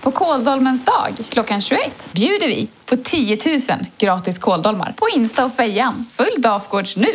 På Kåldolmens dag klockan 21 bjuder vi på 10 000 gratis kåldolmar på Insta och Fejan. Följ Dafgårds nu!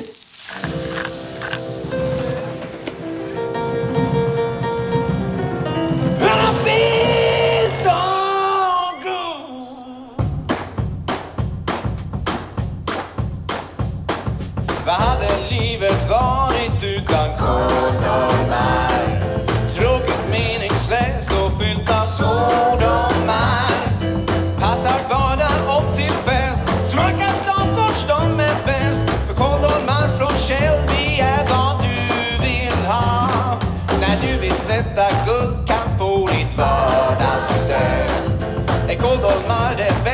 Vad hade livet varit utan kåldolmar? Tråkigt, meningslöst och fyllt av svordomar. Passar vardag upp till fest. Smaka Dafgårds, de är bäst. För kåldolmar från Kjell, vi är vad du vill ha. När du vill sätta guldkant på ditt vardagsstöd är kåldolmar det bästa.